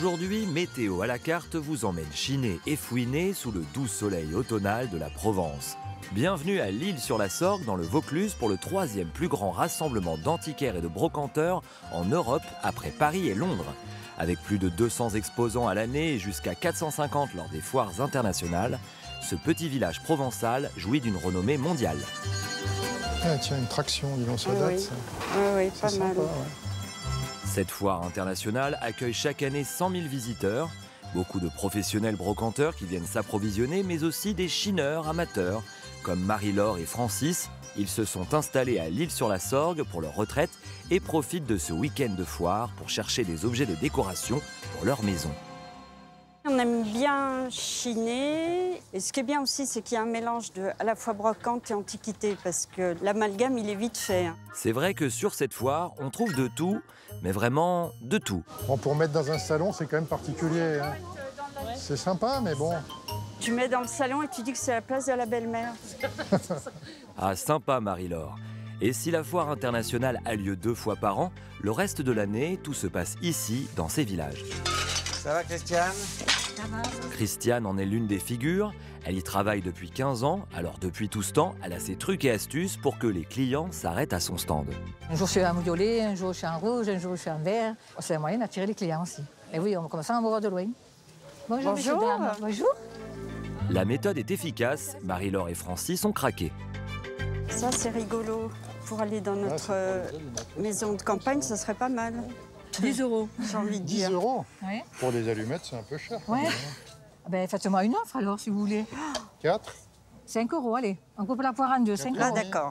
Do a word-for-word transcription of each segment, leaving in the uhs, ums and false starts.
Aujourd'hui, Météo à la carte vous emmène chiner et fouiner sous le doux soleil automnal de la Provence. Bienvenue à l'Isle-sur-la-Sorgue dans le Vaucluse pour le troisième plus grand rassemblement d'antiquaires et de brocanteurs en Europe après Paris et Londres. Avec plus de deux cents exposants à l'année et jusqu'à quatre cent cinquante lors des foires internationales, ce petit village provençal jouit d'une renommée mondiale. Ah, tiens, une traction, dis donc, ça oui, date, oui. ça. Oui, oui, pas C'est mal. sympa, ouais. Cette foire internationale accueille chaque année cent mille visiteurs, beaucoup de professionnels brocanteurs qui viennent s'approvisionner, mais aussi des chineurs amateurs, comme Marie-Laure et Francis. Ils se sont installés à l'Isle-sur-la-Sorgue pour leur retraite et profitent de ce week-end de foire pour chercher des objets de décoration pour leur maison. On aime bien chiner. Et ce qui est bien aussi, c'est qu'il y a un mélange de à la fois brocante et antiquité, parce que l'amalgame, il est vite fait. C'est vrai que sur cette foire, on trouve de tout, mais vraiment de tout. Bon, pour mettre dans un salon, c'est quand même particulier. Hein. C'est sympa, mais bon. Tu mets dans le salon et tu dis que c'est la place de la belle-mère. Ah, sympa Marie-Laure. Et si la foire internationale a lieu deux fois par an, le reste de l'année, tout se passe ici, dans ces villages. Ça va, Christiane? Christiane en est l'une des figures. Elle y travaille depuis quinze ans, alors depuis tout ce temps, elle a ses trucs et astuces pour que les clients s'arrêtent à son stand. Un jour je suis en violet, un jour je suis en rouge, un jour je suis en vert. C'est un moyen d'attirer les clients aussi. Et oui, on commence à en voir de loin. Bonjour, Bonjour. messieurs, dames. Bonjour. La méthode est efficace, Marie-Laure et Francis ont craqué. Ça, c'est rigolo. Pour aller dans notre c'est euh, maison de campagne, ça serait pas mal. dix euros. J'ai envie de dix dire. euros Oui. pour des allumettes, c'est un peu cher. quand Ouais. même, Ah ben, faites-moi une offre alors, si vous voulez. hein. quatre. cinq euros, allez. On coupe la poire en deux, cinq Là, euros. d'accord.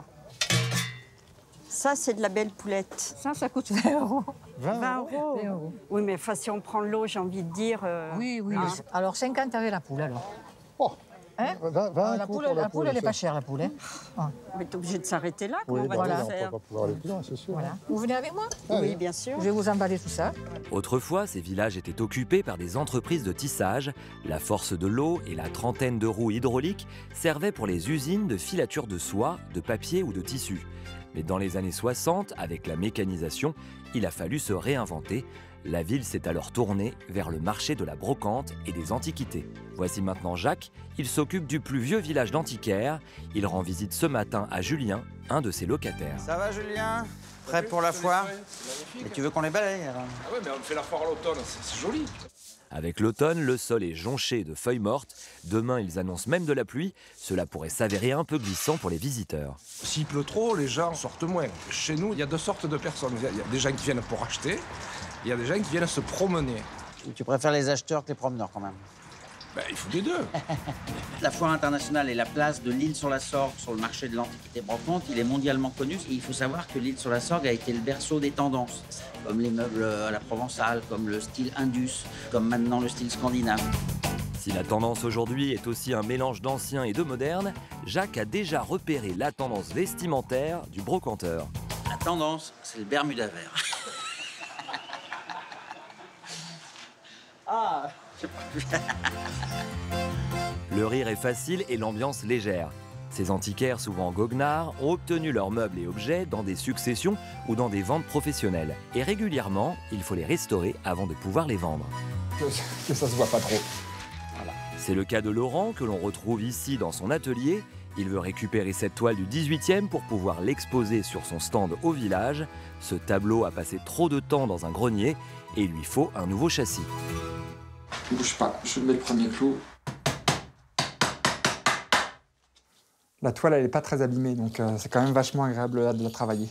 Ça, c'est de la belle poulette. Ça, ça coûte vingt euros. vingt vingt euros. euros. vingt euros. Oui, mais enfin, si on prend l'eau, j'ai envie de dire... euh, Oui, oui. hein. Alors, cinquante avec la poule, alors. Oh, Hein vingt, vingt Ah, la coups poule, pour la poule, elle n'est ça. pas chère, la poule. Hein. Ah, Mais t'es obligé de s'arrêter là, comment Oui, on va bah tout oui, on ne faire? va pas pouvoir aller plus loin, c'est sûr. voilà. Vous venez avec moi? Allez. Oui, bien sûr. Je vais vous emballer tout ça. Autrefois, ces villages étaient occupés par des entreprises de tissage. La force de l'eau et la trentaine de roues hydrauliques servaient pour les usines de filature de soie, de papier ou de tissu. Mais dans les années soixante, avec la mécanisation, il a fallu se réinventer. La ville s'est alors tournée vers le marché de la brocante et des antiquités. Voici maintenant Jacques, il s'occupe du plus vieux village d'antiquaires. Il rend visite ce matin à Julien, un de ses locataires. Ça va, Julien? Prêt pour la foire? Et tu veux qu'on les balaye, alors? Ah ouais, mais on fait la foire à l'automne, c'est c'est joli. Avec l'automne, le sol est jonché de feuilles mortes. Demain, ils annoncent même de la pluie. Cela pourrait s'avérer un peu glissant pour les visiteurs. S'il pleut trop, les gens sortent moins. Chez nous, il y a deux sortes de personnes. Il y a- il y a des gens qui viennent pour acheter, il y a des gens qui viennent se promener. Ou tu préfères les acheteurs que les promeneurs, quand même? Ben, il faut des deux. La foire internationale et la place de l'Isle-sur-la-Sorgue sur le marché de l'antiquité brocante, il est mondialement connu. Et il faut savoir que l'Isle-sur-la-Sorgue a été le berceau des tendances, comme les meubles à la provençale, comme le style indus, comme maintenant le style scandinave. Si la tendance aujourd'hui est aussi un mélange d'ancien et de moderne, Jacques a déjà repéré la tendance vestimentaire du brocanteur. La tendance, c'est le Bermuda vert. Ah, je sais pas. Le rire est facile et l'ambiance légère. Ces antiquaires, souvent goguenards, ont obtenu leurs meubles et objets dans des successions ou dans des ventes professionnelles. Et régulièrement, il faut les restaurer avant de pouvoir les vendre. Que, que ça se voit pas trop. C'est le cas de Laurent, que l'on retrouve ici dans son atelier. Il veut récupérer cette toile du dix-huitième pour pouvoir l'exposer sur son stand au village. Ce tableau a passé trop de temps dans un grenier et il lui faut un nouveau châssis. Ne bouge pas, je mets le premier clou. La toile, elle n'est pas très abîmée, donc euh, c'est quand même vachement agréable de la travailler.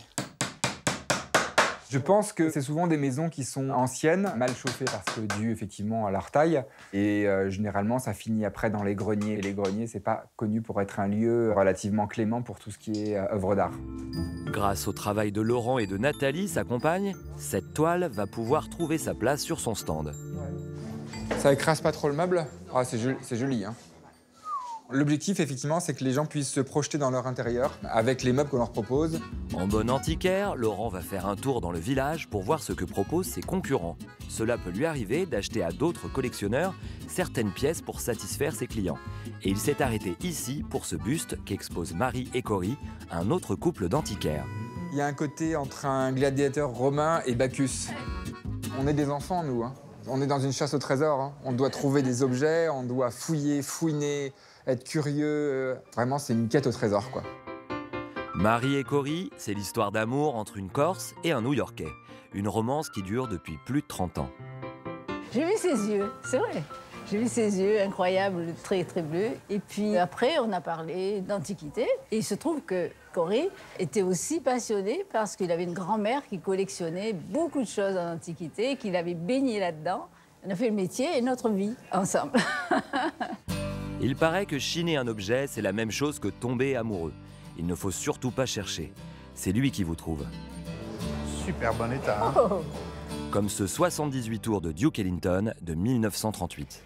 Je pense que c'est souvent des maisons qui sont anciennes, mal chauffées parce que dû effectivement à leur taille. Et euh, généralement, ça finit après dans les greniers. Et les greniers, c'est pas connu pour être un lieu relativement clément pour tout ce qui est euh, œuvre d'art. Grâce au travail de Laurent et de Nathalie, sa compagne, cette toile va pouvoir trouver sa place sur son stand. Ça écrase pas trop le meuble. Ah, c'est joli, c'est joli, hein. L'objectif, effectivement, c'est que les gens puissent se projeter dans leur intérieur avec les meubles qu'on leur propose. En bon antiquaire, Laurent va faire un tour dans le village pour voir ce que proposent ses concurrents. Cela peut lui arriver d'acheter à d'autres collectionneurs certaines pièces pour satisfaire ses clients. Et il s'est arrêté ici pour ce buste qu'exposent Marie et Cory, un autre couple d'antiquaires. Il y a un côté entre un gladiateur romain et Bacchus. On est des enfants, nous, hein. On est dans une chasse au trésor, hein. On doit trouver des objets, on doit fouiller, fouiner, être curieux. Vraiment, c'est une quête au trésor, quoi. Marie et Cory, c'est l'histoire d'amour entre une Corse et un New-Yorkais. Une romance qui dure depuis plus de trente ans. J'ai vu ses yeux, c'est vrai. J'ai vu ses yeux incroyables, très très bleus. Et puis après, on a parlé d'antiquité. Et il se trouve que Cory était aussi passionné parce qu'il avait une grand-mère qui collectionnait beaucoup de choses en antiquité, qu'il avait baigné là-dedans. On a fait le métier et notre vie ensemble. Il paraît que chiner un objet, c'est la même chose que tomber amoureux. Il ne faut surtout pas chercher. C'est lui qui vous trouve. Super bon état. Hein. Oh. Comme ce soixante-dix-huit tours de Duke Ellington de mille neuf cent trente-huit.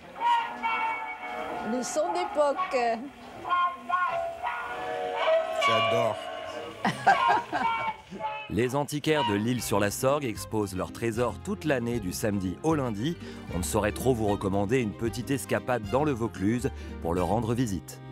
Le son d'époque. J'adore. Les antiquaires de l'Île-sur-la-Sorgue exposent leurs trésors toute l'année du samedi au lundi. On ne saurait trop vous recommander une petite escapade dans le Vaucluse pour leur rendre visite.